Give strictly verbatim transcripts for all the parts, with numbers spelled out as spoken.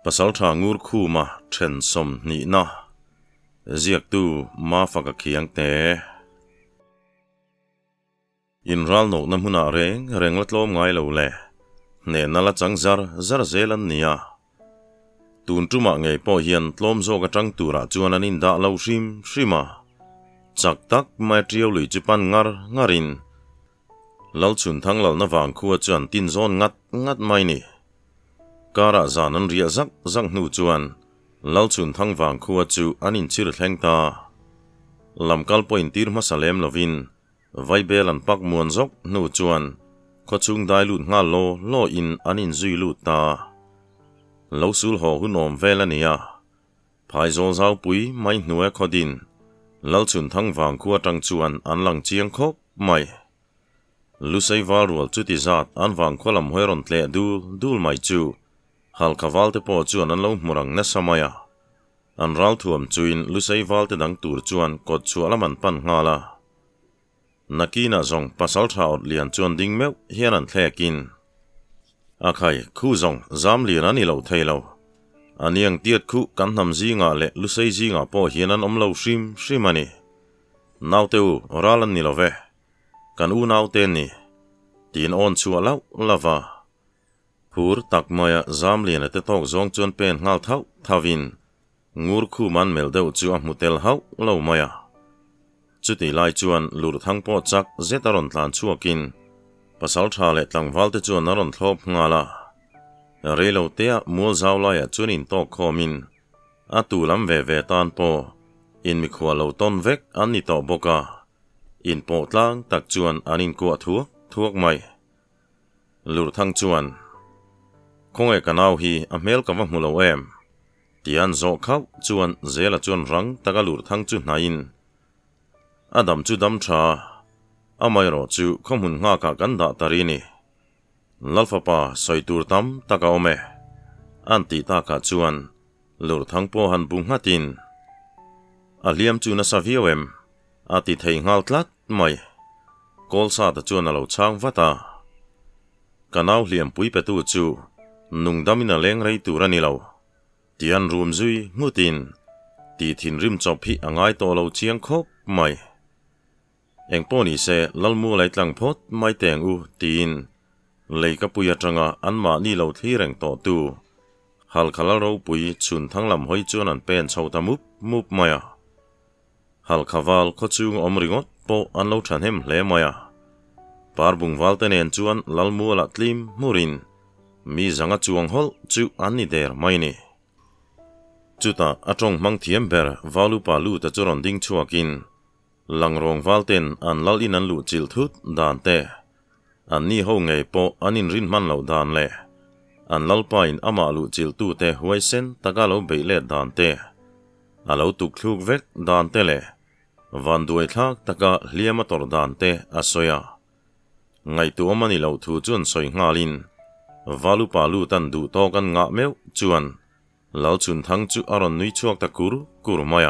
PASALTHA NGURKHUMA then som ni na ziak tu Mafaka Khiangte in ral no na huna reng reng latlom ngai lo le ne nala changzar zar zelan nia tun tuma ngei po hian tlom zo ka tang tura chuan anin da lo shim shima chak tak mai triau lui chipan ngar ngarin lal chun thang lal na wang khuwa chuan tin zon ngat ngat mai ni kara zanan ria zak zak nu chuan lal chun thang wang khuwa chu anin chir thleng ta lamkal point tir ma salem lovin vai belan pak muan zok nu chuan kho chung dai lut nga lo lo in anin zui lut ta lo sul ho hunom velania phai zo zau pui mai hnuai khodin lal chun thang wang khuwa tang chuan an lang chiang khop mai lu sei wal rual chu ti zat an wang kholam hoiron tle dul dul mai chu hal kawal te po chuan an lo murang na samaya an ral thuam chuin lu sei wal te dang tur chuan kot chu alaman pan ngala nakina zong PASALTHA ot lian chuan ding meu hian an thlekin akhai khu zong zam lian ani lo thailo aniang tiat khu kan nam zinga le lu sei zinga po hian an omlo shim shimani nauteu ralan ni love kan u naute ni tin on chu lau lava phur takmaya zam lian te tok zong chuan pen ngal thau thawin ngurkhuman mel deuh chu a mutel hau lo maya chuti lai chuan lur thang po chak zetaron tlan chuakin PASALTHA le tlangwal te chuan aron thlop ngala relo tea mul zawlaya chuanin tok khomin atu lam ve ve tan po in mi khwa lo ton vek an ni to boka in po tlang tak chuan anin ko thuak thuak mai lur thang chuan khonge kanau hi a mel ka wa mulo em tian zo khau chuan zela chuan rang taka lur thang chu hnain adam chu dam tha amai ro chu khomun nga ka kan da tarini lalfa pa soitur tam taka ome anti ta ka chuan lur thang po han bung hatin aliam chu na saviowem ati thei ngal tlat mai kolsa ta chuan alo chang vata kanau liam pui pe tu chu nungdamina leng rei turani lo tian rum zui ngutin ti thin rim chop hi angai to lo chiang khop mai engpo ni se lalmu lai tlang phot mai teng u tin lei ka puya tanga anma ni lo thi reng to tu hal khala ro pui chun thanglam hoi chuan an pen chhota mup mup maya hal khawal kho chung omringot po an lo than hem hle maya parbung walte nen chuan lalmu la tlim murin mi zanga chuang hol chu an ni der mai ni chuta atong mang thiam ber valu pa lu ta churon ding chuakin langrong walten an lal in an lu chil thut dan te an ni ho ngei po anin rin man lo dan le an lal pain ama lu chil tu te huai sen taka lo beile dan te alo tuk thluk vek dan te le van duai thak taka hliama tor dan te asoya ngai tu amani lo thu chuan soi ngalin valu pa lu tan du to kan nga meu chuan lau chun thang chu aron nui chuak ta kur kur maya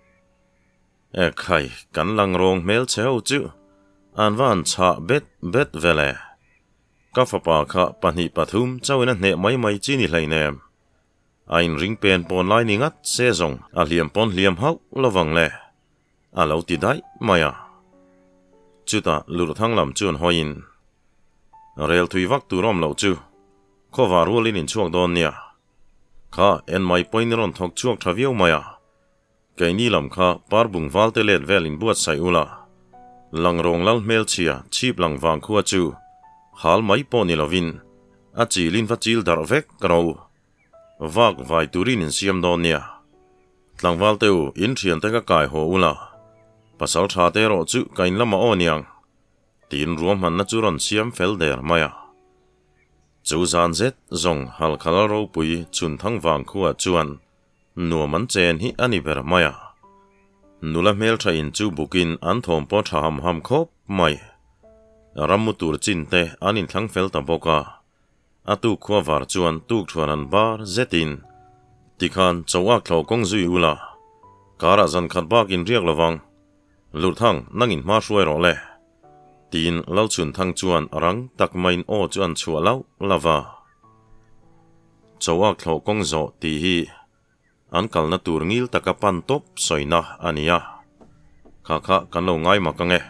e khai kan lang rong mel cheu chu an van cha bet bet vele ka fa pa kha pani pathum chawena hne mai mai chi ni hlainem ain ring pen pon lai ni ngat se zong a liam pon liam hau lawang le a lo ti dai maya chuta lur thang lam chun hoin rel thui vak tu rom lo chu kho wa rolin in chuak don nia kha en mai point ron thok chuak thaviau maya kaini lam kha parbung walte let velin buat sai ula langrong lal mel chia chip lang wang khuwa chu hal mai po ni lovin a chilin va chil dar vek kro wak vai turin in siam don nia tlangwal teu in thian te ka kai ho ula PASALTHA te ro chu kain lama oniang tin ruam han na churon siam fel der maya chu zan zet zong hal khala ro pui chun thang wang khuwa chuan nuaman chen hi ani ber maya nula mel tha in chu bukin an thom po tha ham ham khop mai ramutur chin te anin thlang fel ta boka atu khwa war chuan tuk thuan an bar zetin tikhan chowa thlo kong zui ula kara zan khat bak in riak lawang lur thang nangin ma hruai ro le tin lal chun thang chuan rang tak main o chuan chua lau lava chaw ak thlo kong zo ti hi an kalna tur ngil taka pan top soina ania kha kha kan lo ngai ma kange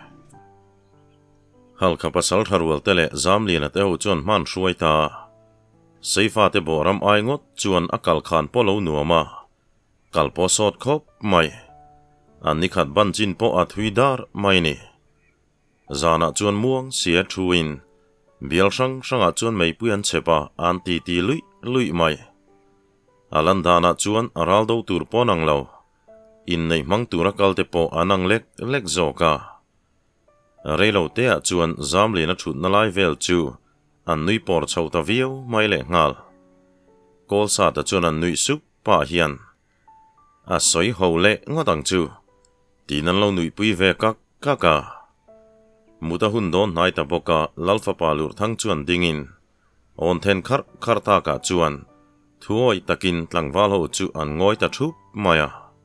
hal kha pasal tharwal tele zamlian ate ho chon man hruai ta seifa te boram ai ngot chuan akal khan polo nuama kalpo sot khop mai an nikhat ban chin po a thuidar mai ni zana chuan muang sia thuin bial sang sanga chuan mei puan chepa an ti ti lui lui mai alan dana chuan araldo tur ponang lo in nei mang tura kalte po anang lek lek zoka reilo te a chuan zamlina thut na lai vel chu an nui por chauta viu mai le ngal kol sa ta chuan an nui sup pa hian a soi ho le ngodang chu tinan lo nui pui ve kak kaka muta hun don nai ta boka lalfa palur thang chuan dingin on then khar khar ta ka chuan thuoi takin tlangwal ho chu an ngoi ta thup maya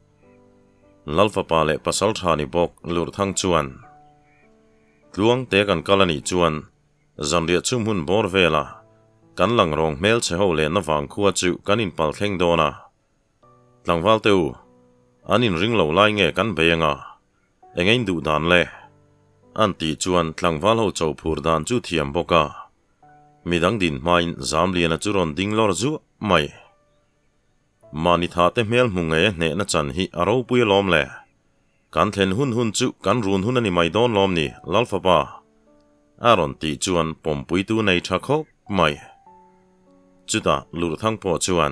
lalfa pale pasal thani bok lur thang chuan tluang te kan kalani chuan zamria chum hun bor vela kan lang rong mel che ho le na wang khuwa chu kanin pal thleng dona tlangwal teu anin ring lo lai nge kan beanga engein du dan le an ti chuan tlangwal ho chau phur dan chu thiam boka midang din main zamlian chu ron ding lor zu mai mani tha te mel munge ne na chan hi aro pui lom le kan thlen hun hun chu kan run hun ani mai don lom ni lalfa pa aron ti chuan pom pui tu nei tha khop mai chuta lur thang po chuan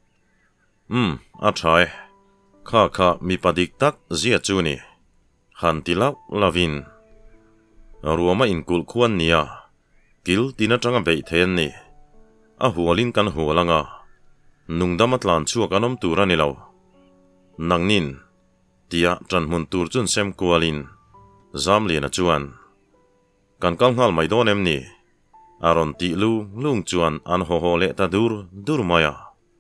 um a thai kha kha mi padik tak zia chu ni han ti lau lavin ruama in kul khuan nia kil tina tanga bei then ni a hualin kan hualanga nungdama tlan chuak anom turani lo nangnin tia tran mun tur chun sem kualin zamlian a chuan kan kal ngal mai don em ni aron ti lu lung chuan an ho ho le ta dur dur maya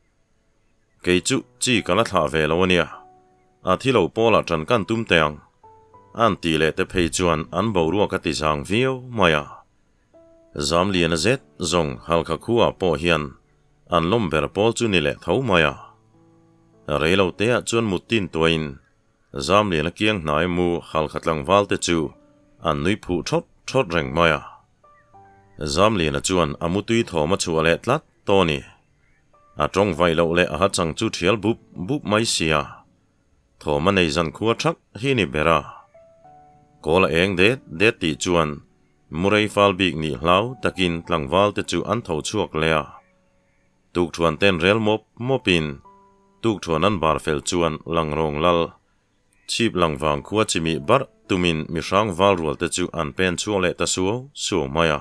ke chu chi kala tha ve lo nia a thilo pola tran kan tum teang an ti le te phei chuan an bo ru ka ti sang vio maya zamlian a zet zong halka khuwa po hian an lom ber pol chu ni le tho maya reilo te a chuan mutin toin zamlian a kiang hnai mu hal khatlang wal te chu an nui phu thot thot reng maya zamlian a chuan amutui thoma chu le tlat toni a tong vai lo le a ha chang chu thial bup bup mai sia thoma nei zan khuwa thak hi ni bera kola eng de de ti chuan murei fal bik ni hlau takin tlangwal te chu an tho chuak lea tuk thuan ten rel mop mopin tuk thuan an bar fel chuan langrong lal chip langwang khuwa chimi bar tumin misang wal rual te chu an pen chu le ta suo su maya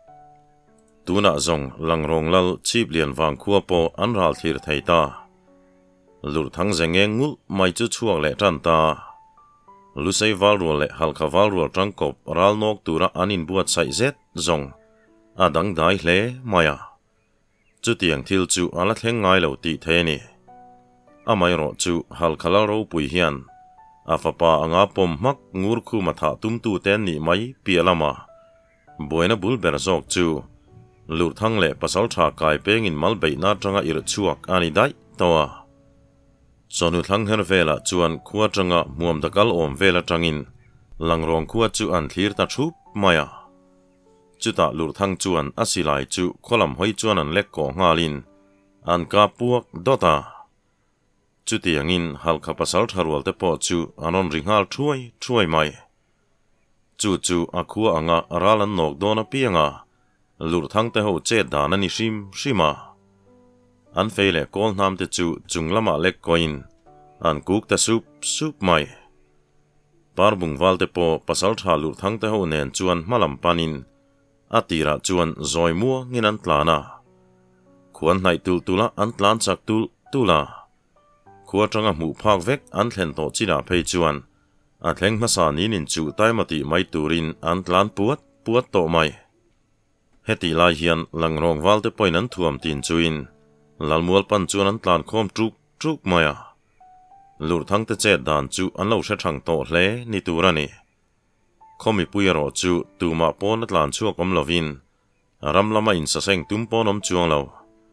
tuna zong langrong lal chip lian wang khuwa po an ral thir theita lur thang zengeng ngul mai chu chuak le tan ta lusei wal rual le halka wal rual tangkop ral nok tura anin buat sai zet zong adang dai hle maya chu tiang thil chu ala thleng ngai lo ti the ni amai ro chu halka la ro pui hian afapa anga pom mak ngurkhuma tha tum tu ten ni mai pialama boina bul ber zok chu lur thang le pasal tha kai peng in malbei na tanga ir chuak ani dai tawa sonu thang her vela chuan khuwa tanga muam dakal om vela tangin langrong khuwa chu an thlir ta thup maya chuta lur thang chuan asilai chu kholam hoi chuan an lek ko ngalin an ka puak dota chuti angin halka pasal tharwal te po chu anon ringal thuai thuai mai chu chu akhuwa anga ralan nok dona pianga lur thang te ho che dana ni shim shima an feile kol nam te chu chunglama lek koin an kuk ta sup sup mai parbung wal te po pasal tha lur thang te ho nen chuan malam panin atira chuan zoi mua ngin an tlana khuan nai tul tula an tlan chak tul tula khuwa tanga mu phak vek an thlen to china phei chuan a thleng masa nin in chu taimati mai turin an tlan puat puat to mai heti lai hian langrong wal te poin an thuam tin chuin lalmual pan chuan an tlan khom truk truk maya lur thang te che dan chu an lo hre thang to hle ni turani khomi puiro chu tuma pon atlan chuak om lovin aram lama in sa seng tum ponom chuang lo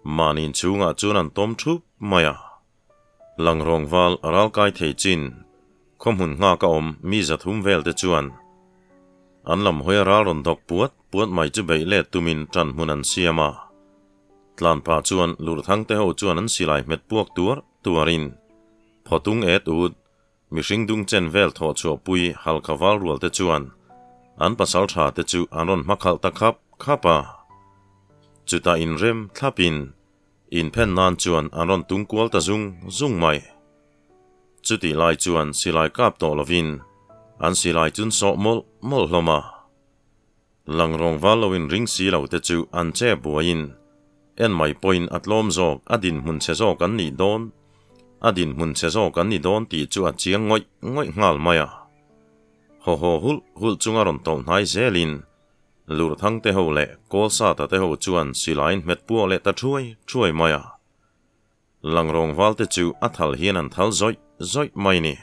manin chunga chuan an tom thup maya lang rong wal ral kai thei chin khom hun nga ka om mi zathum vel te chuan an lam hoi ral ron dok puat puat mai chu bei le tumin tran mun an siama tlan pa chuan lur thang te ho chuan an silai met puak tur tuarin photung et ud mihring dung chen vel tho chu pui hal khawal rual te chuan an pasal tha te chu anon makhal ta khap khapa chuta in rem thlapin in pen nan chuan anon tung kwal ta zung zung mai chuti lai chuan silai kap to lovin an silai chun so mol mol hloma lang rong valowin ring si lo te chu an che buain en mai point atlom zok adin mun che zok an ni don adin mun che zok an ni don ti chu a chiang ngoi ngoi ngal maya ho ho hul hul chunga ron ton hai zelin lur thang te ho le kol sa ta te ho chuan silain met pu le ta thuai thuai maya lang rong wal te chu athal hian an thal zoi zoi mai ni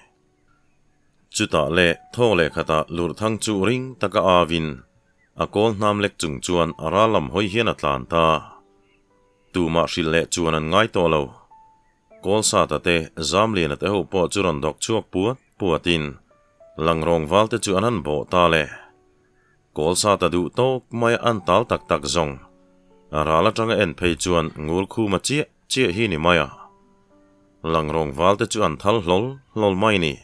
chuta le tho le khata lur thang chu ring taka avin a kol nam lek chung chuan aralam hoi hian atlan ta tu ma shil le chuan an ngai to lo kol sa ta te zam le na te ho po churon dok chuak puat puatin lang rong wal te chu anan bo ta le kol sa ta du to mai an tal tak tak zong arala tanga en phei chuan NGURKHUMA chia chia hi ni maya lang rong wal te chu an thal hlol hlol mai ni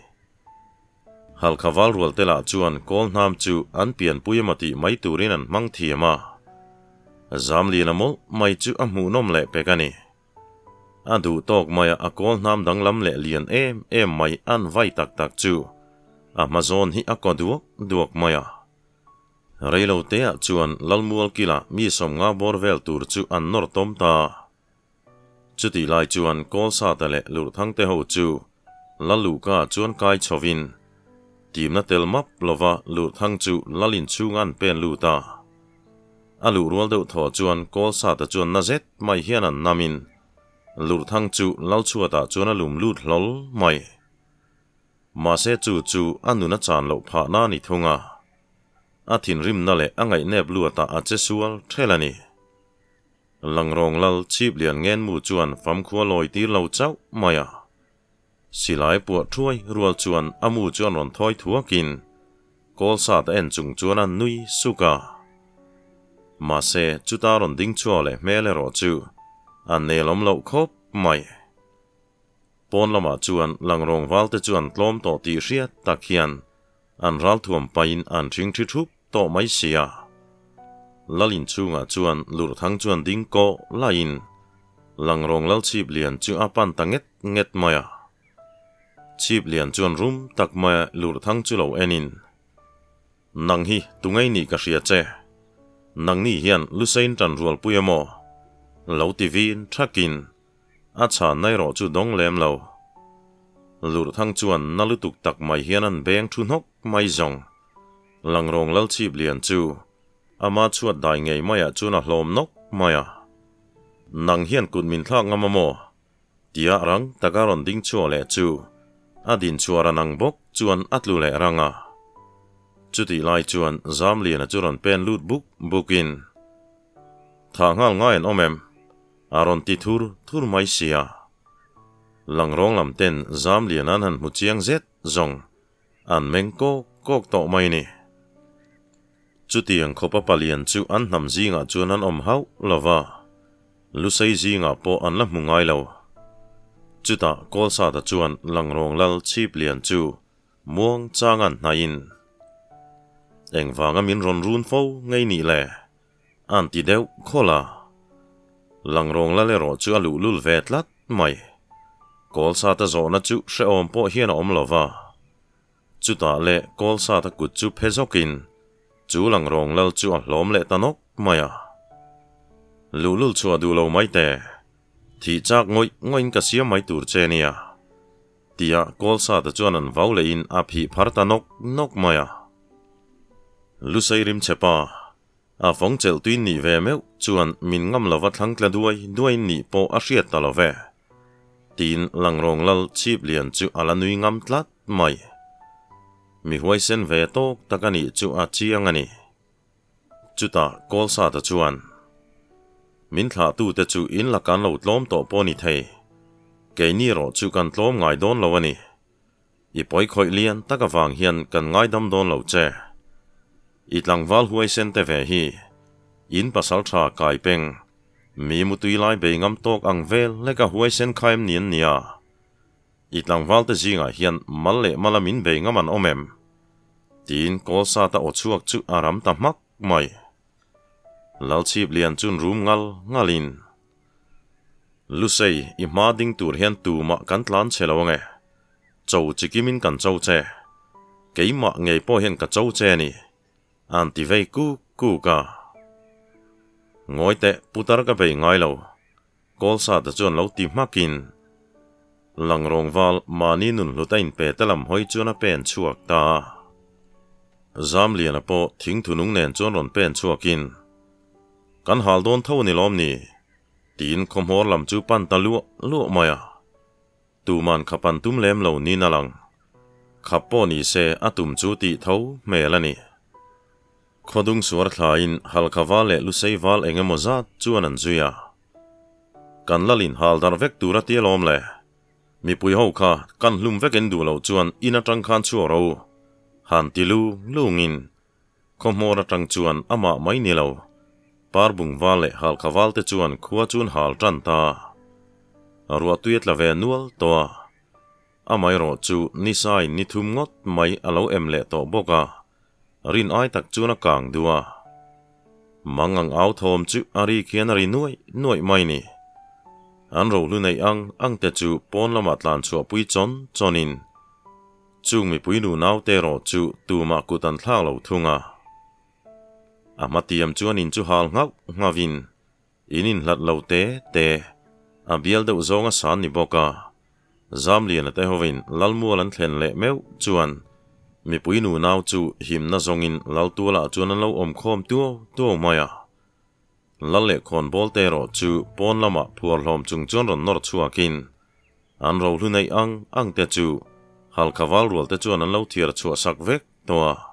hal khawal rual te la chuan kol nam chu an pian puimati mai turin an mang thiama zam li lamol mai chu a mu nom le pekani adu tok maya a kol nam dang lam le lian em em mai an vai tak tak chu amazon hi a ko duok duok maya reilo te a chuan lalmual kila mi som nga bor vel tur chu an nor tom ta chuti lai chuan kol sa ta le lur thang te ho chu lalu ka chuan kai chovin tim na tel map lova lur thang chu lalin chungan pen lu ta alu rual deuh tho chuan kol sa ta chuan na zet mai hian an namin lur thang chu lal chuata chuan alum lut hlol mai ma se chu chu anuna chan lo pha na ni thunga athin rim na le angai nep luata a chesual thelani langrong lal chip lian ngen mu chuan fam khua loi tir lo chau maya silai pu thuai rual chuan amu chuan ron thoi thuakin kol sa ta en chung chuan an nui suka ma se chuta ron ding chua le mele ro chu an nelom lo khop mai pon lama chuan langrong walte chuan tlom to ti riat takhian an ral thuam pain an thing thi thup to mai sia lalin chunga chuan lur thang chuan ding ko lain langrong lal chip lian chu apan tanget nget maya chip lian chuan rum tak maya lur thang chu lo enin nang hi tungai ni ka ria che nang ni hian lusain tan rual puyamo lo tivin thakin acha nai ro chu dong lem lo lur thang chuan nalutuk tak mai hian an beng thu nok mai zong langrong lal chip lian chu ama chuat dai ngei maya chuna hlom nok maya nang hian kun min thak ngamamo tia rang takaron ding chu le chu adin chuara nang bok chuan atlu le ranga chuti lai chuan zam lian churon pen lut book bookin thangal ngain omem aron ti thur thur mai sia langrong lam ten zam lian an han mu chiang zet zong an mengko kok to mai ni chutiang khopa palian chu an nam zinga chuan an om hau lova lusai zinga po an la mungai lo chuta kol sa ta chuan langrong lal chip lian chu muang changan nain engwanga min ron run fo ngei ni le an ti deu khola langrong la le ro chu alu lul vetlat mai kol sa ta zona chu she om po hian om lova chuta le kol sa ta kut chu phezokin chu langrong lal chu a hlom le tanok maya lulul chu adu lo mai te thi chak ngoi ngoin ka sia mai tur che nia tia kol sa ta chuan an vau le in a phi phar tanok nok maya lusai rim chepa a phong chel tuin ni ve meu chuan min ngam lova thlang tla duai duai ni po a hriat ta lo ve tin langrong lal chip lian chu ala nui ngam tlat mai mi huai sen ve to takani chu a chiang ani chuta kol sa ta chuan min thla tu te chu in la kan lo tlom to po ni thei ke ni ro chu kan tlom ngai don lo ani i poi khoi lian taka wang hian kan ngai dam don lo che i tlang wal huai sen te ve hi in pasal tha kai peng mi mu tui lai be ngam tok ang vel le ka huai sen khaim nian nia i tlang wal te zinga hian mal le malamin be ngaman omem tin kol sa ta o chuak chu aram ta mak mai lal chip lian chun rum ngal ngalin lusei i ma ding tur hian tu ma kan tlan chelawang e chou chikimin kan chou che keima ngei po hian ka chou che ni anti vei ku ku ka ngoi te putar ka be ngai lo kol sa ta chon lo ti makin langrong wal mani nun lutain pe talam hoi chuna pen chuak ta zam lian po thing thunung nen chon ron pen chuakin kan hal don tho ni lom ni tin khom hor lam chu pan ta lu lu maya tu man khapan tum lem lo ni na lang khapo ni se atum chu ti tho me la ni khodung suar thlain hal khawale lu sei wal engemaw zat chuan an zuya kan lalin hal dar vek tura ti lom le mi pui ho kha kan hlum vekin du lo chuan ina tang khan chu ro han ti lu lungin khomora tang chuan ama mai ni lo par bung wale hal khawal te chuan khuwa chun hal tan ta arwa tuet la ve nual to amai ro chu ni sai ni thum ngot mai alo em le to boka rin ai tak chuna kang duwa mangang au thom chu ari khian ari nuai nuai mai ni an ro lu nei ang ang te chu pon lama tlan chu pui chon chonin chung mi pui nu nau te ro chu tu ma ku tan thlang lo thunga amatiam chuan in chu hal ngau ngawin inin hlat lo te te a bial de zonga san ni boka zam lian te hovin lalmual an thlen le meu chuan mi pui nu nau chu him na zongin lal tu la chuan an lo om khom tu tu maya lal le khon bol te ro chu pon lama phuar hlom chung chon ron nor chuakin an ro lu nei ang ang te chu hal khawal rol te chuan an lo thiar chua sak vek to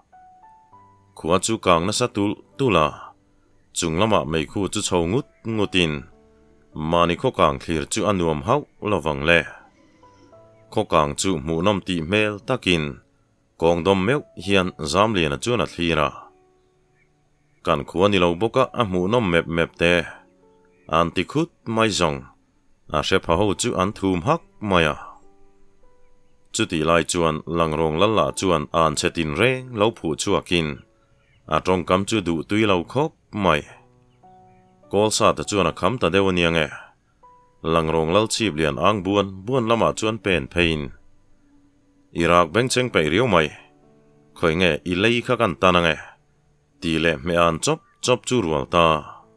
khuwa chu kang na sa tul tula chung lama mei khu chu chho ngut ngutin mani kho kang thlir chu anuam hau lawang le kho kang chu mu nom ti mel takin kong dom meu hian zam lian chuan a thira kan khuwa ni lo boka a mu nom mep mep te anti khut mai zong a she pha ho chu an thum hak maya chu ti lai chuan langrong lalla chuan an chetin reng lo phu chuakin a trong kam chu du tui lo khop mai kol sa ta chuan a kham ta dewani ange langrong lal chip lian ang buan buan lama chuan pen phein irak beng cheng pe riu mai khoi nge i lei kha kan ta na nge ti le me an chop chop chu rual ta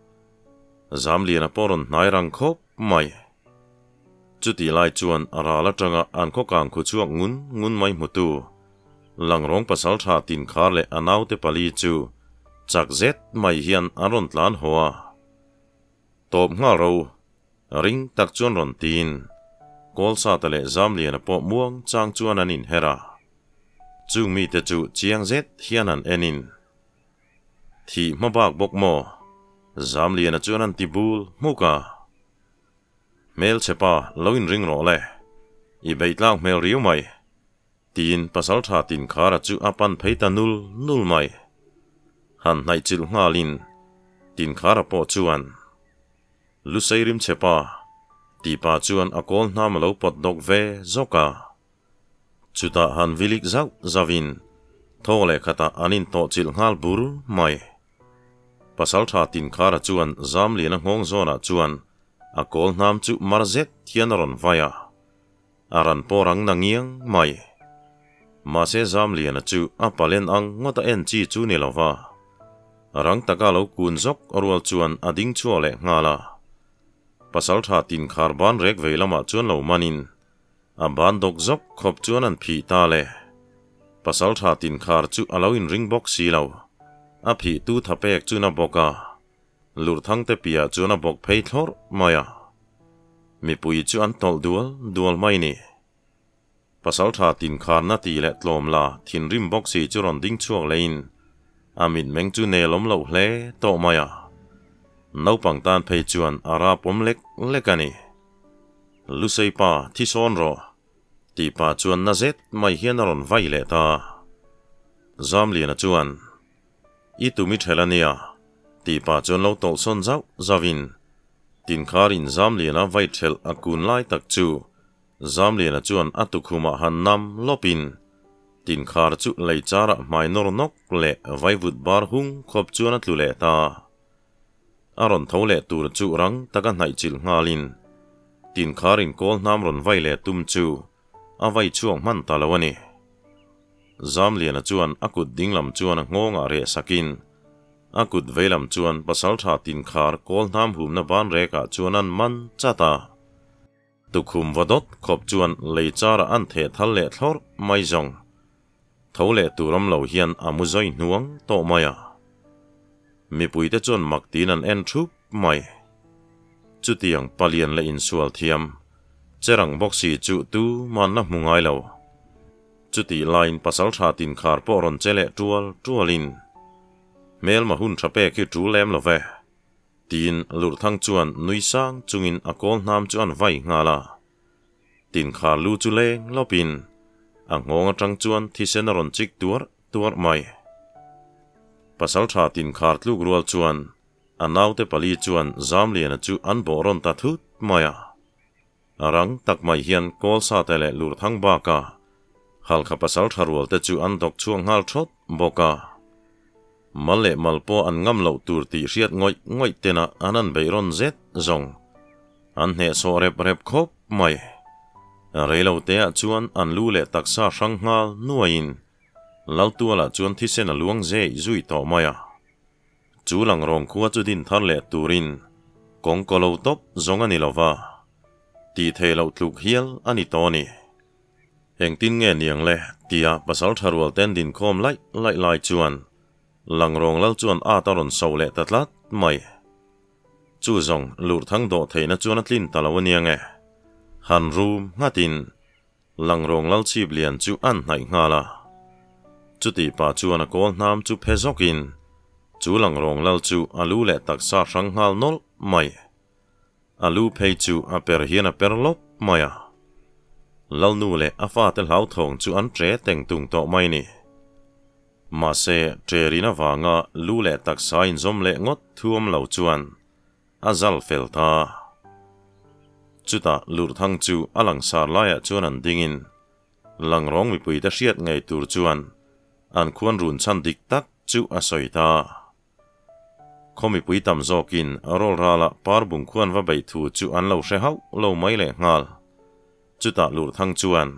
zam lian a poron nai rang khop mai chu ti lai chuan ara la tanga an kho kang khu chuak ngun ngun mai mutu langrong pasal tha tin khar le anau te pali chu chak zet mai hian aron tlan hoa top nga ro ring tak chuan ron tin kol sa ta le zam lian a po muang chang chuan anin hera chung mi te chu chiang zet hian an enin thi ma bak bok mo zam lian a chuan an ti bul muka mel chepa loin ring ro le i beitlang mel riu mai tin pasal tha tin khara chu apan pheita nul nul mai han nai chil ngalin tin khara po chuan lu seirim chepa ti pa chuan akol nam lo pot dok ve zoka chuta han vilik zau zavin thole khata anin to chil ngal bur mai pasal tha tin khara chuan zam li na ngong zona chuan akol nam chu marzet thianaron vaya aran porang nangiang mai ma se zam lian chu apalen ang ngota en chi chu ni lova rang taka lo kun zok orwal chuan ading chuale ngala pasal tha tin khar ban rek veilama chuan lo manin a ban dok zok khop chuan an phi ta le pasal tha tin khar chu alo in ring box si lo a phi tu thapek chu na boka lur thang te pia chu na bok phei thlor maya mi pui chu an tol dual dual mai ni pasal tha tin khar na ti le tlom la thin rim box si chu ron ding chuak lein amin meng chu ne lom lo hle to maya nấu bằng tan phê chuan ara pom lek lekani lu sei pa thi son ro ti pa chuan na zet mai hian ron vai le ta zam lian chuan i tu mi thelania ti pa chuan lo tol son zau zawin tin kharin zam liana vai thel akun lai tak chu zam liana chuan atukhuma han nam lopin tin khar chu lei chara mai nor nok le vai vut bar hung khop chuan atlu le ta aron thole tur chu rang taka hnai chil ngalin tin kharin kol nam ron vai le tum chu a vai chuang man talawani zam liana chuan akut dinglam chuan ngonga re sakin akut veilam chuan pasaltha tin khar kol nam hum na ban reka chuan an man chata tukhum vadot khop chuan lei chara an the thal le thlor mai zong thole turam lo hian amuzoi nuang to maya mi puite chuan maktin an en thup mai chutiang palian le in sual thiam cherang boxi chu tu man na mungai lo chuti line pasaltha tin khar poron chele tual tualin mel ma hun thape ki tu lem lo ve tin lur thang chuan nui sang chungin akol nam chuan vai ngala tin khar lu chu leng lopin angong atang chuan thisen ron chik tur tur mai pasaltha tin khar tluk rual chuan anaute pali chuan zam lian chu an boron ta thut maya arang tak mai hian kol sa tele lur thang ba ka hal kha pasaltha rual te chu an dok chuang hal thot boka male malpo an ngam lo tur ti riat ngoi ngoi tena anan beiron zet zong an he so rep rep khop mai reilo te a chuan an lu le taksa sang ngal nuain laltuala chuan thisen a luang ze zui to maya chulang rong khuwa chu din thar le turin kongkolo top zong ani lova ti thelo tluk hial ani toni heng tin nge niang le tia pasal tharual ten din khom lai lai lai chuan langrong lal chuan a taron so le tatlat mai chu zong lur thang do theina chuan atlin talawaniange han room ngatin langrong lal chip lian chu an nai ngala chuti pa chuan a kol nam chu phezokin chu langrong lal chu alu le taksa sang ngal nol mai alu phei chu a per hian a per lop maya lal nu le afa tel hau thong chu an tre teng tung to mai ni ma se trerina wanga lu le taksa in zom le ngot thuam lo chuan azal felta chuta lur thang chu alang sar laia chuan an dingin langrong mi pui ta hriat ngei tur chuan an khuan run chan dik tak chu a soita khomi pui tam zokin arol rala par bung khuan va bei thu chu an lo hre hau lo mai le ngal chuta lur thang chuan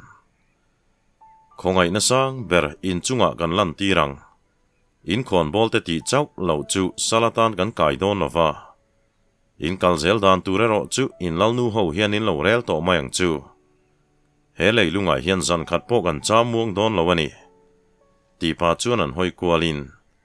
khongai na sang ber in chunga kan lan tirang in khon bolte ti chau lo chu salatan kan kai don lova in kalzel dan turero chu in lalnu ho hian in lo rel to mayang chu he leilunga hian zan khat po kan cha muang don lowani ti pa chuan an hoi kwalin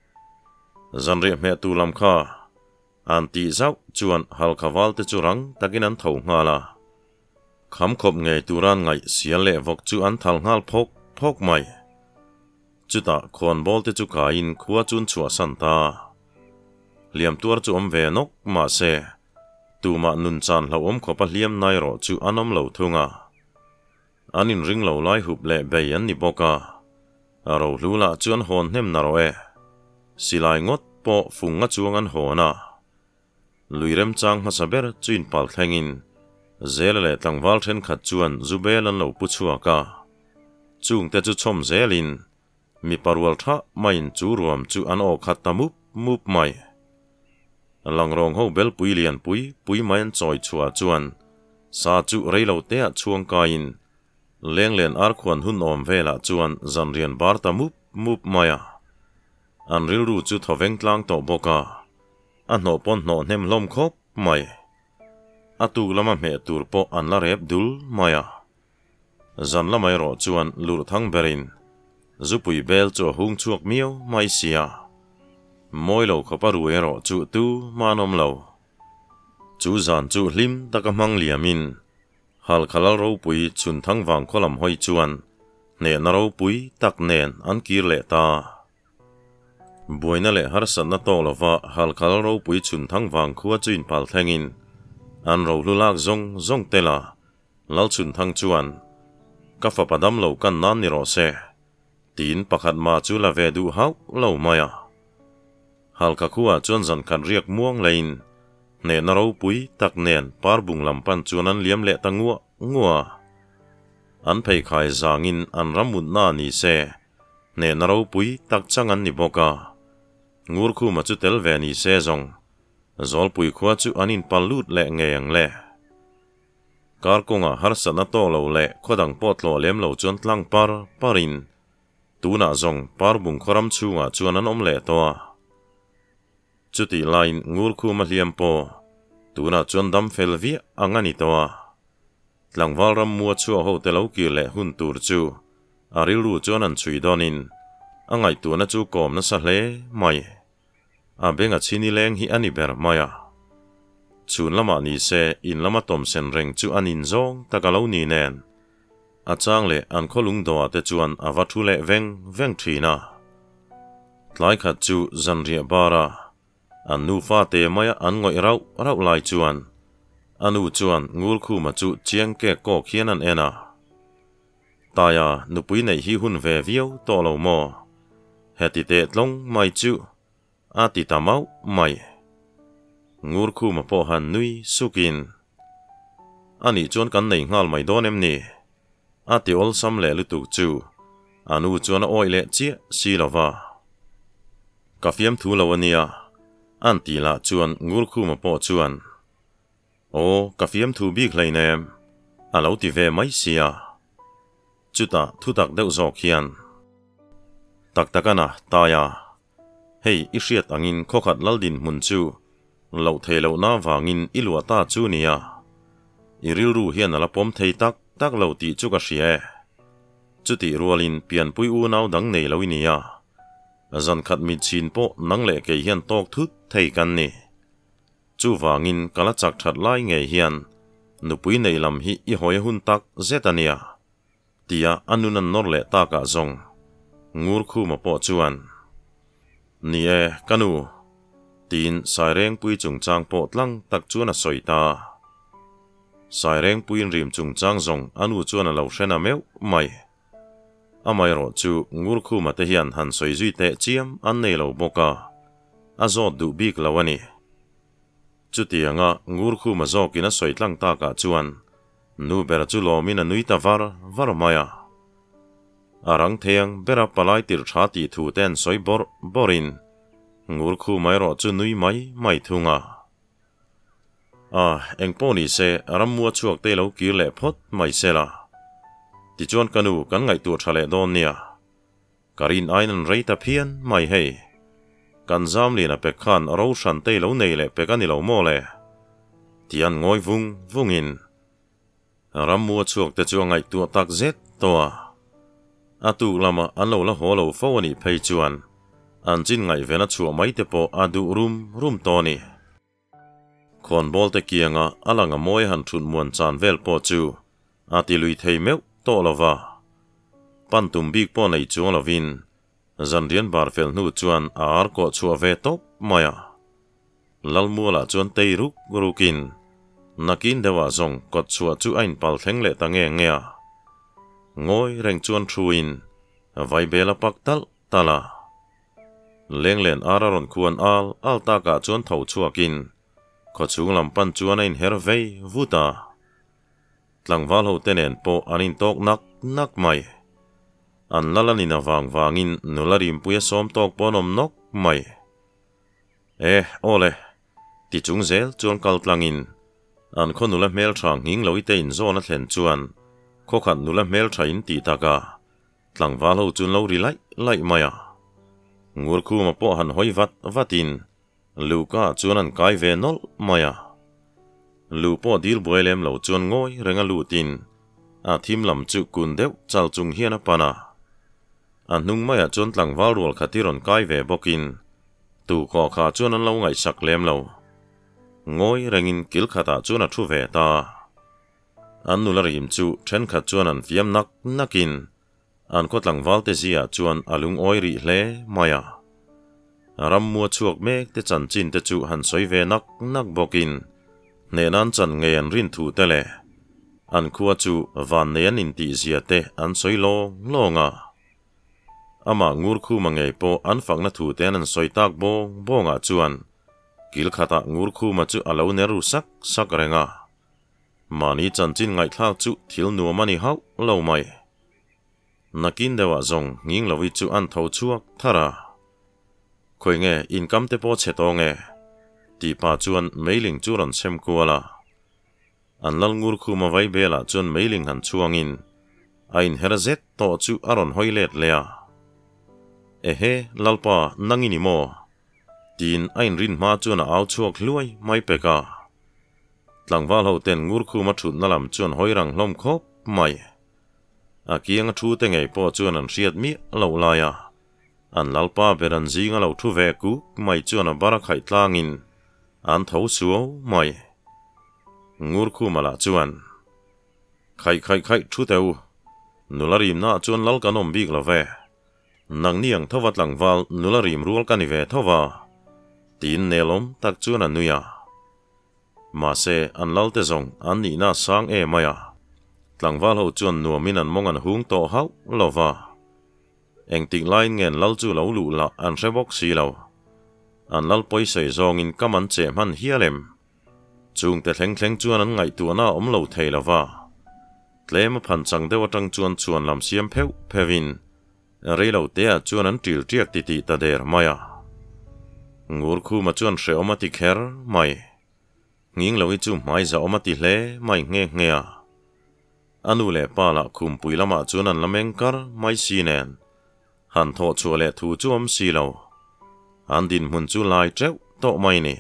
zan re me tu lam kha an ti zau chuan hal khawal te churang takin an tho ngala kham khop nge turan ngai sial le vok chu an thal ngal phok phok mai chuta khon bol te chu ka in khuwa chun chua santa liam tuar chu om ve nok ma se tuma nun chan lo om khopa liam nai ro chu anom lo thunga anin ring lo lai hup le beyan ni boka aro lula chuan hon hnem na ro e silai ngot po funga chuang an hona luirem chang ma saber chuin pal thlengin zelale tlangwal then khat chuan zubel an lo pu chuaka chung te chu chom zelin mi parwal tha main chu ruam chu an o khat tamup mup mai langrong ho bel pui lian pui pui main choi chua chuan sa chu reilo te a chuang kain leng len ar khwan hun om vela chuan zan rian bar tamup mup maya an ril ru chu thoveng tlang to boka a no pon no nem lom khop mai atu lama me tur po an la rep dul maya zan la mai ro chuan lur thang berin zupui bel chu hung chuak miau mai sia moi lo khopa ruero chu tu manom lo chu zan chu hlim takamang liamin hal khalal ro pui chun thang wang kholam hoi chuan ne na ro pui tak nen an kir le ta buaina le harsan na to lova halkal ro pui chun thang wang khuwa chuin pal thlengin an ro lulak zong zong tela lal chun thang chuan ka fa padam lo kan nan ni ro se tin pakhat ma chu la ve du hau lo maya halka khuwa chuan zan khan riak muang lein ne na ro pui tak nen par bung lampan chuan an liam le tangua ngua an phei khai zangin an ramun na ni se ne na ro pui tak changan ni boka NGURKHUMA chu tel ve ni se zong zol pui khwa chu anin palut le ngeyang le kar konga har sana to lo le khodang pot lo lem lo chon tlang par parin tuna zong par bung khoram chunga chuan an om le to chuti line NGURKHUMA hliam po tuna chuan dam fel vi angani to tlangwal ram mua chu ho te lo ki le hun tur chu aril ru chuan an chui donin angai tu na chu kom na sa hle mai a benga chini leng hi ani ber maya chun lama ni se in lama tom sen reng chu anin zong takalo ni nen a chang le an kholung do te chuan awa thu le veng veng thina tlai khat chu zanria bara an nu fa te maya an ngoi rau rau lai chuan anu chuan NGURKHUMA chu chiang ke ko khian an ena taya nupui nei hi hun ve viau to lo mo heti te tlong mai chu ati tamau mai NGURKHUMA po han nui sukin ani chuan kan nei ngal mai donem ni ati ol sam le lutuk chu anu chuan a oi le chia silova ka fiam thu lo ania anti la chuan NGURKHUMA po chuan o ka fiam thu bik leinem alo ti ve mai sia chuta thutak deuh zawk hian tak takana taya hei i hriat angin khokhat laldin hmun chu lo thei lo na wangin ilua ta chu nia i rilru hian ala pom thei tak tak lo ti chu ka hrie chuti rualin pian pui u nau dang nei lo nia zan khat mi chin po nang le ke hian tok thut thei kan ni chu wangin kala chak that lai nge hian nupui nei lam hi i hoi hun tak zetania tia anunan nor le ta ka zong NGURKHUMA po chuan ni e kanu tin saireng pui chung chang po tlang tak chuan a soita saireng pui rim chung chang zong anu chuan a lo hrena meu mai amai ro chu NGURKHUMA te hian han soi zui te chiam an nei lo boka a zot du bik lawani chutianga NGURKHUMA zokina soitlang ta ka chuan nu ber chu lomin a nuita var var maya arang theng bera palai tir tha ti thu ten soi bor borin NGURKHUMA ro chu nui mai mai thunga a engpo ni se aramua chuak te lo ki le phot mai sela ti chuan kanu kan ngai tu thale don nia karin ainan reita phian mai hei kan zam lina pe khan ro shan te lo nei le pe kan ni lo mo le tian ngoi vung vungin ramua chuak te chu ngai tu tak zet toa atu lama an lo la holo fawani phei chuan an chin ngai vena chu mai te po adu rum rum toni khon bol te kianga alanga moi han thun muan chan vel po chu ati lui thei meu to lova pantum bik po nei chu lovin zan rian bar fel nu chuan ar ko chu ve top maya lalmula chuan tei ruk rukin nakin dewa zong kot chua chu ain pal thleng le ta nge ngea ngoi reng chuan thuin vai bela paktal tala lenglen araron khuan al alta ka chuan tho chuakin kho chung lampan chuan ain hervei vuta tlangwal ho tenen po anin tok nak nak mai an lalani na wang wangin nularim puya som tok ponom nok mai eh ole ti chung zel chuan kal tlangin an kho nula mel thang hing loi te in zona thlen chuan kho khat nula mel thain ti taka tlangwal ho chun lo ri lai lai maya NGURKHUMA po han hoi vat vatin luka chuan an kai ve nol maya lu po dil boilem lo chuan ngoi renga lutin a thim lam chu kun deuh chal chung hian a pana an hnung maya chuan tlangwal rual khatiron kai ve bokin tu kho kha chuan an lo ngai sak lem lo ngoi rengin kil khata chuan a thu ve ta an nularim chu then khat chuan an fiam nak nakin an ko tlangwal te zia chuan alung oi ri hle maya ram mua chuộc mek te chan chin te chu han soi ve nak nak bokin ne nan chan nge an rin thu te le an khuwa chu van ne an in ti zia te an soi lo longa ama ngurkhuma nge po an fangna thu te an soi tak bo bonga chuan kil khata ngurkhuma chu alo neru sak sak renga mani chan chin ngai thak chu thil nu mani hau lo mai nakin dewa zong nging lowi chu an tho chuak thara khoi nge income te po cheto nge ti pa chuan mailing chu ran sem kuala an lal ngurkhuma vai bela chuan mailing han chuangin ain herazet to chu aron hoilet lea ehe lalpa nangini mo tin ain rin ma chuan au chuak luai mai peka tlangwal ho ten ngurkhuma thut nalam chuan hoirang hlom khop mai a kianga thu te ngei po chuan an riat mi lo laya an lalpa beran zinga lo thu ve ku mai chuan a bara khai tlangin an tho suo mai ngurkhuma la chuan khai khai khai thu teu nularim na chuan lal kanom bik lo ve nang niang thawat langwal nularim rual kani ve thawa tin nelom tak chuan anuya ma se an lalte zong an ni na sang e maya tlangwal ho chuan nuamin an mong an hung to hau lova eng tik line ngen lal chu lo lu la an rebok si lo an lal poi sei zong in kaman che man hialem chung te thleng thleng chuan an ngai tu na om lo thei lova tlem phan chang dewa tang chuan chuan lam siam pheu phevin rei lo te a chuan an til tiak ti ti ta der maya ngurkhuma chuan hre oma ti kher mai nging lo i chu mai za oma ti hle mai nge nge a anu le pa la khum pui lama chuan an lameng kar mai si nen han tho chu le thu chu om si lo an din mun chu lai treu to mai ni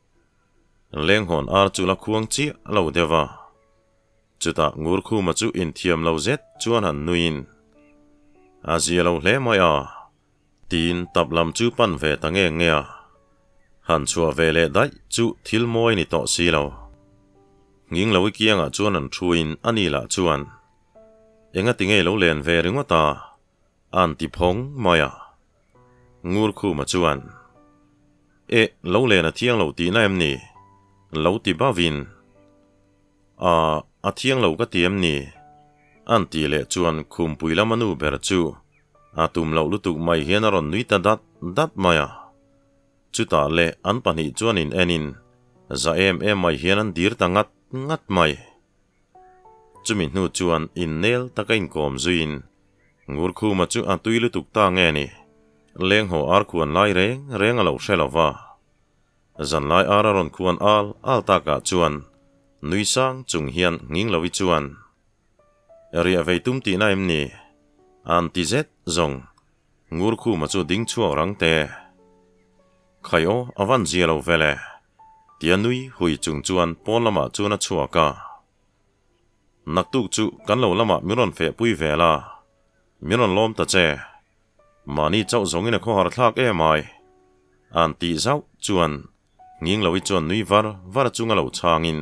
leng hon ar chu la khuang chi lo dewa chuta ngurkhuma chu in thiam lo zet chuan han nuin azia lo hle mai a tin tablam chu pan ve ta nge nge a han chua ve le dai chu thil moi ni to si lo nging lo kianga chuan an thuin ani la chuan enga tinge lo len ve ringa ta an ti phong maya ngurkhuma chuan e lo len a thiang lo ti na em ni lo ti ba vin a a thiang lo ka ti em ni an ti le chuan khum pui la manu ber chu a tum lo lutuk mai hian aron nui ta dat dat maya chuta le an pani chuan in enin za em em mai hian an dir ta ngat ngat mai chumi nu chuan in nel takain kom zuin ngurkhuma chu a tui lutuk ta nge ni leng ho ar khuan lai reng reng alo shelawa zan lai ar aron khuan al al ta ka chuan nui sang chung hian nging lowi chuan area veitum ti na em ni an ti zet zong ngurkhuma chu ding chu rang te khayo avan zielo vele tianui hui chung chuan pon lama chuna chuaka naktuk chu kan lo lama miron fe pui vela miron lom ta che mani chau zongin a kho har thlak e mai an ti zau chuan nging lowi chuan nui var var chunga lo changin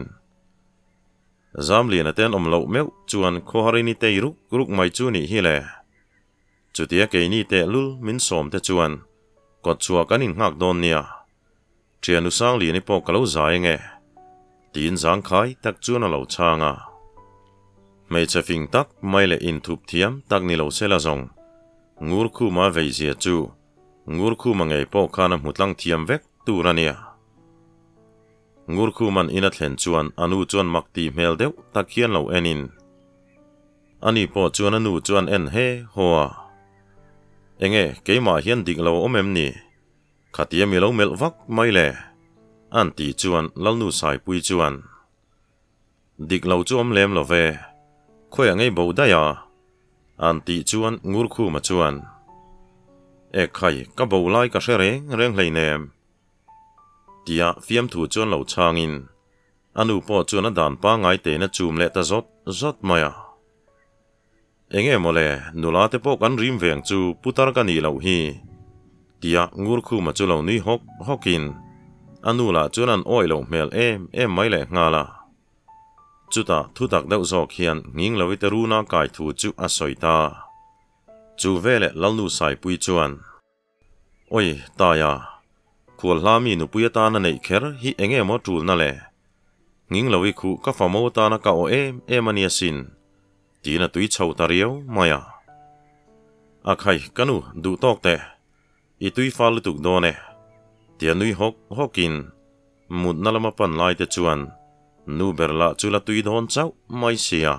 zam lian aten om lo meu chuan kho harini te ruk ruk mai chu ni hi le chutia ke ni te lul min som te chuan kot chua kanin ngak don nia trianu sang li ni po kalo zai nge tin zang khai tak chuan a lo changa mei chafing tak mai le in thup thiam tak ni lo sela zong ngurkhuma veizia chu ngurkhuma ngei po khana mutlang thiam vek turania ngurkhuman ina thlen chuan anu chuan makti mel deuh takhian lo enin ani po chuan anu chuan en he hoa enge keima hian dik lo omem ni khatia mi lo mel vak mai le an ti chuan lalnu sai pui chuan dik lo chu om lem lo ve khoi angei bo da ya an ti chuan ngurkhuma chuan e khai ka bo lai ka shereng reng hlei nem tia fiam thu chuan lo changin anu po chuan a dan pa ngai te na chum le ta zot zot maya enge mole nula te po kan rim veng chu putar ka ni lo hi tia ngurkhuma chu lo ni hok hokin anu la chuan an oi lo mel em em mai le ngala chuta thutak deuh zawk hian nging lo iteruna kai thu chu a soita chu vele lalnu sai pui chuan oi ta ya khual hlami nu puya ta na nei kher hi enge mo tul na le nging lowi khu ka famo ta na ka o em em ania sin ti na tui chho ta riau maya akhai kanu du tok te i tui fal tuk do ne tia nui hok hokin mut na lama pan lai te chuan nu berla chula tui don chau mai sia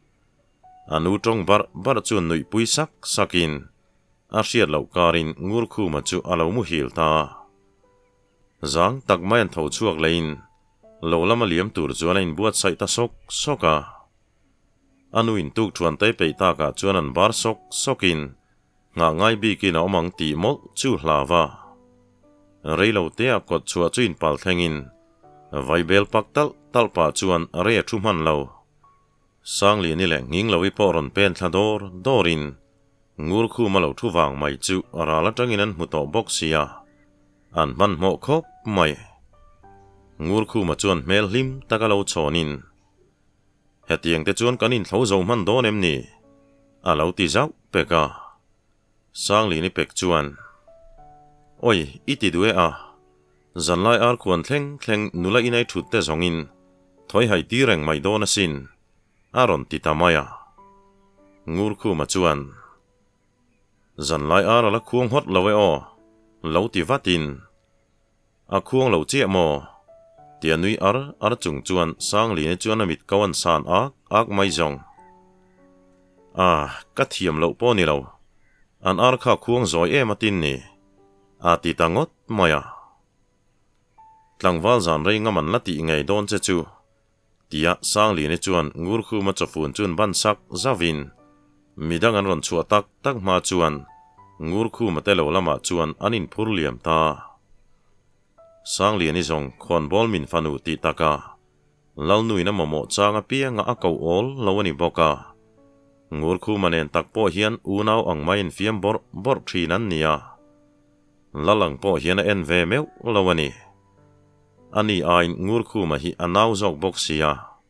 anu tong bar bar chuan nui pui sak sakin a hriat lo karin ngurkhuma chu alo mu hil ta zang tak mai an tho chuak lein lo lama liam tur chuan in buat sai ta sok soka anu in tuk thuan te pe ta ka chuan an bar sok sokin nga ngai bi ki na omang ti mol chu hlawa reilo te a kot chua chuin pal thengin vai bel paktal talpa chuan re thuman lo sang li ni le nging lo i poron pen thlador dorin ngurkhuma lo thuwang mai chu arala tangin an muto boxia an man mo khop mai ngurkhuma chuan mel hlim takalo chonin hetiang te chuan kanin thlo zo man don em ni alo ti zau peka sang li ni pek chuan oi iti duwe a zanlai ar khuan thleng thleng nula inai thut te zongin thoi hai ti reng mai don asin aron ti tamaya ngurkhuma chuan zanlai ar ala khuang hot lawe o lo ti vatin a khuang lo che mo tia nui ar ar chung chuan sang li ni chuan amit kawan san ak ak mai zong a ka thiam lo po ni lo an ar kha khuang zoi e matin ni a ti tangot maya tlangwal zan rei ngaman lati ngai don che chu tia sang li ni chuan ngurkhuma chafun chun ban sak zawin midang an ron chua tak tak ma chuan ngurkhuma te lo lama chuan anin phur liam ta sang li ni zong khon bol min fanu ti taka lal nui na momo changa pia nga a kau ol lawani boka ngurkhuma nen takpo hian unau ang main fiam bor bor thinan nia lalang po hian en ve meu lawani ani ain ngurkhuma hi anau zok boxia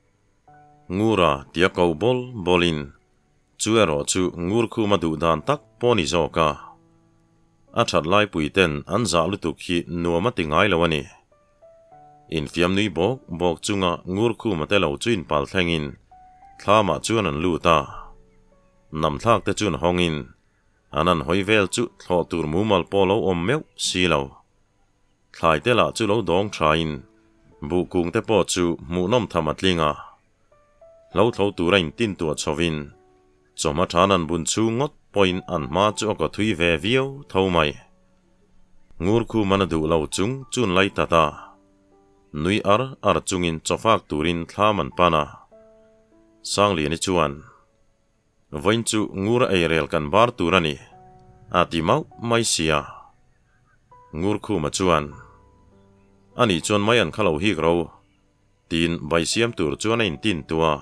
ngura tia kau bol bolin chuero chu ngurkhuma du dan tak poni zoka achat lai puiten an za lutuk hi nuama tingai lawani in fiam nui bok bok chunga ngurkhuma te lo chuin pal thlengin thlama chuan an luta nam thlak te chun hongin anan hoivel chu thlo tur mumal polo om meu silo thlai te la chu lo dong thain bu kung te po chu mu nom thamatlinga lo thlo turain tin tu chowin choma thanan bun chu ngot point an ma chu ko thui ve viau thomai ngurkhuma na du lo chung chun lai tata nui ar ar chungin chofak turin thlaman pana sangli ni chuan voin chu ngur ei rel kan bar turani ati mau mai sia ngurkhuma chuan ani chon mai an khalo hi gro tin bai siam tur chuan in tin tua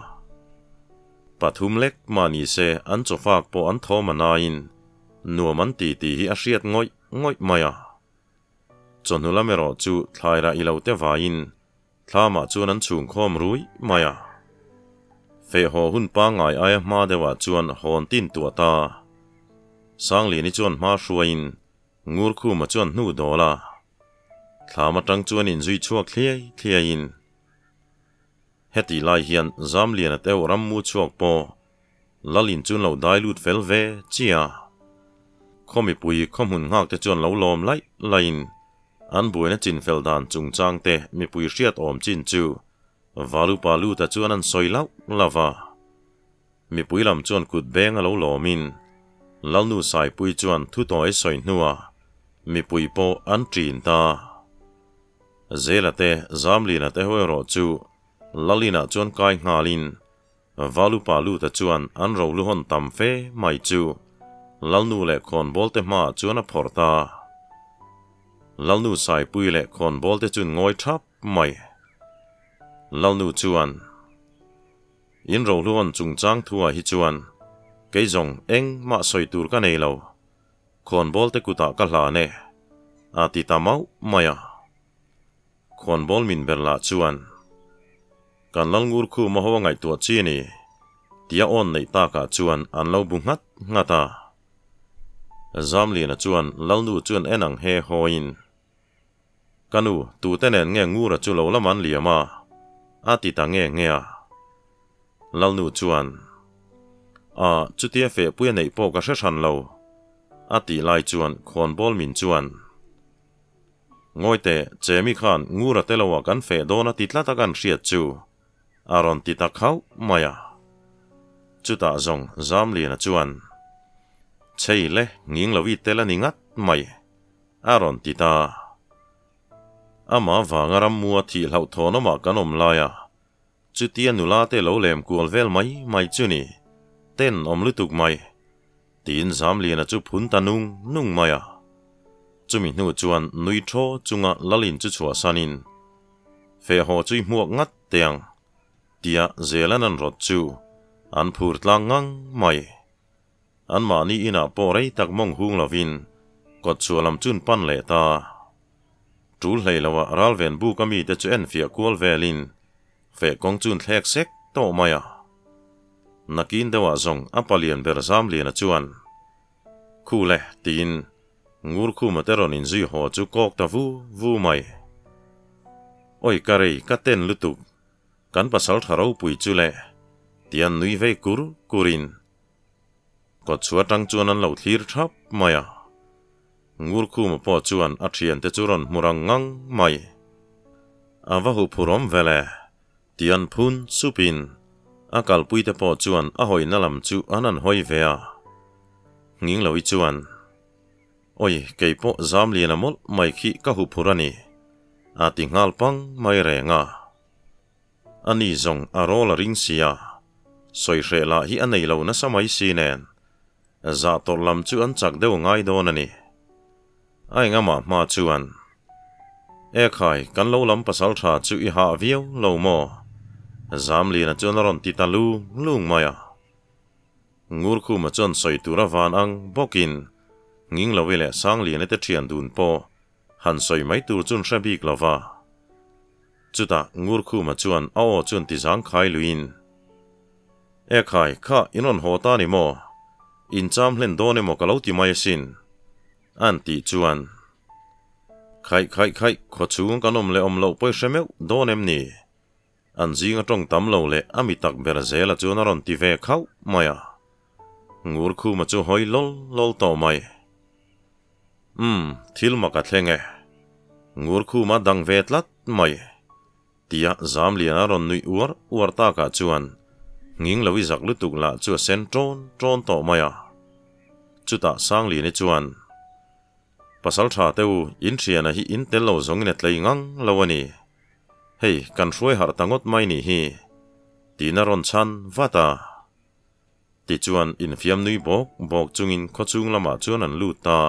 pathum lek mani se an chofak po an thomana in nuaman ti ti hi a hriat ngoi ngoi maya chonula mero chu thlaira ilo te vain thlama chuan an chung khom rui maya fe ho hun pa ngai ai ma dewa chuan hon tin tua ta sangli ni chuan ma hruain ngurkhuma chuan hnu dola thlama tang chuan in zui chuak thliai thliain heti lai hian zam lian ateu ram mu chuak po lalin chun lo dai lut fel ve chia khomi pui khomun ngak te chuan lo lom lai lain an buina chin fel dan chung chang te mi pui hriat om chin chu valu palu ta chuan an soilau lava mi pui lam chuan kut beng alo lomin lalnu sai pui chuan thu toi soi hnuwa mi pui po an trin ta zelate zamlina te hoero chu lalina chuan kai ngalin valu palu ta chuan an ro lu hon tam fe mai chu lalnu le khon bolte ma chuan a phorta lalnu sai pui le khon bolte chun ngoi thap mai lalnu chuan in ro lu hon chung chang thua hi chuan ke zong eng ma soi tur ka nei lo khon bolte kuta ka hla ne ati tamau maya khon bol min berla chuan kan lal ngurkhuma ho ngai tu chi ni tia on nei ta ka chuan an lo bungat ngata zamli na chuan lalnu chuan enang he hoin kanu tu tenen nge ngura chu lo laman liama ati ta nge nge a lal nu chuan a chu tia fe puya nei po ka hran lo ati lai chuan khon bol min chuan ngoi te chemi khan ngura te lawa kan fe dona titla ta kan hriat chu aron ti ta khau maya chu ta zong zam li na chuan chei le nging lo wi te la ningat mai aron ti ta ama wanga ram mua thi lau thono ma kanom laya chu tia nula te lo lem kual vel mai mai chu ni ten om lutuk mai tin zam li na chu phun ta nung nung maya chumi nu chuan nui tho chunga lalin chu chua sanin fe ho chui muak ngat tiang tia zelan an rot chu an phur tlang ngang mai an ma ni ina porei tak mong hung lovin kot chualam chun pan le ta tul hleilawa ralven bu kami te chu en fia kual velin fe kong chun thlek sek to maya nakin dewa zong apalian ber zam lian chuan khule tin NGURKHUMA teron in zui ho chu kok ta vu vu mai oi karei ka ten lutuk kan pasal tharo pui chu le tian nui ve kur kurin ko chua tang chuan an lo thlir thap maya NGURKHUMA po chuan a thian te churon murang ngang mai ava hu phurom vele tian phun supin akal pui te po chuan a hoi nalam chu anan hoi vea nging lo i chuan oi keipo zam lian amol mai khi ka hu phurani ati ngal pang mai renga ani zong arola ring sia soi rela hi anei lo na samai sinen za tor lam chu an chak deu ngai don ani ai nga ma ma chuan e khai kan lo lam pasal tha chu i ha viau lo mo zam lian chuan ron ti ta lu lung maya NGURKHUMA chon soi tura van ang bokin nging lo wele sang lian te thian dun po han soi mai tur chun shabik lova chuta NGURKHUMA chuan ao chun ti jang khai luin e khai kha inon hota ni mo in cham hlen done mo kalo ti mai sin an ti chuan khai khai khai kho chung kanom le om lo poi shemeu donem ni an jinga tong tam lo le ami tak ber zela chuan ron ti ve khau maya NGURKHUMA chu hoi lol lol to mai um thil maka thlenge NGURKHUMA dang vetlat mai tia zam lian ron nui uar uar ta ka chuan nging lowi zak lutuk la chu sen tron tron to maya chuta sang li ni chuan pasal tha teu in thiana hi in tel lo zong ne tlei ngang lawani hei kan hruai har tangot mai ni hi tina ron chan vata ti chuan in fiam nui bok bok chungin kho chung lama chuan an lut ta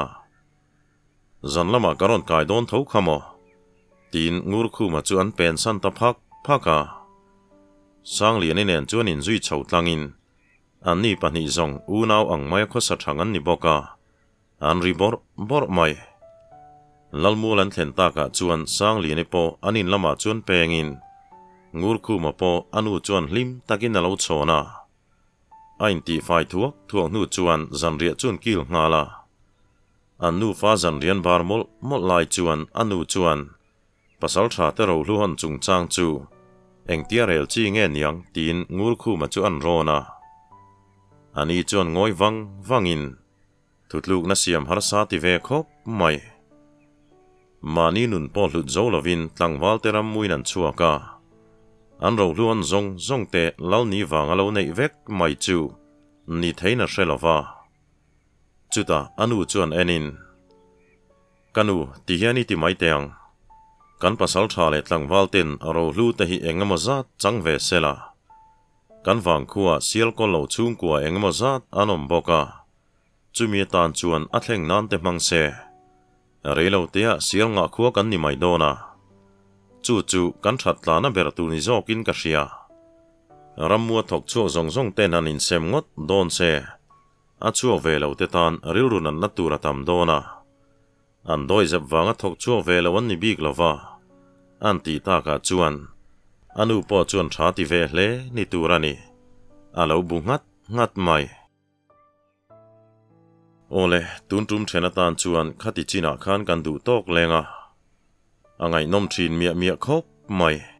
zan lama karon kai don tho khamo tin NGURKHUMA chu an pen san ta phak phaka sang lian ni nen chuan in zui chho tlangin an ni pani zong u naw ang mai kho sa thangan ni boka an ri bor bor mai lalmulan thlen ta ka chuan sang lian ni po anin lama chuan pengin NGURKHUMA po anu chuan hlim takin alo chona ain ti fai thuak thuak nu chuan zan ria chuan kil ngala anu fa zan rian bar mol mol lai chuan anu chuan pasal tha te ro lu hon chung chang chu eng tia rel chi nge niang tin NGURKHUMA chu an rona ani chuan ngoi wang wangin thutluk na siam har sa ti ve khop mai mani nun po hlut zo lovin tlangwal te ram muin an chuaka an ro lu hon zong zong te lal ni wanga lo nei vek mai chu ni theina hrelowa chuta anu chuan enin kanu ti hiani ti mai teang kan pasal tha le tlangwal ten aro hlu te hi engemaw zat chang ve sela kan wang khuwa sial ko lo chung kwa engemaw zat anom boka chumi tan chuan a thleng nan te hmang se reilo tia sial nga khuwa kan ni mai dona chu chu kan that tla na ber tu ni zokin ka hria rammuwa thok chu zong zong ten an in sem ngot don se a chu velo te tan rilrun an natura tam dona an doi zep wanga thok chu velo an ni bik lova an ti ta ka chuan anu po chuan tha ti ve hle ni turani alo bungat ngat mai ole tun tum thena tan chuan khati china khan kan du tok lenga a ngai nom thin mia mia khop mai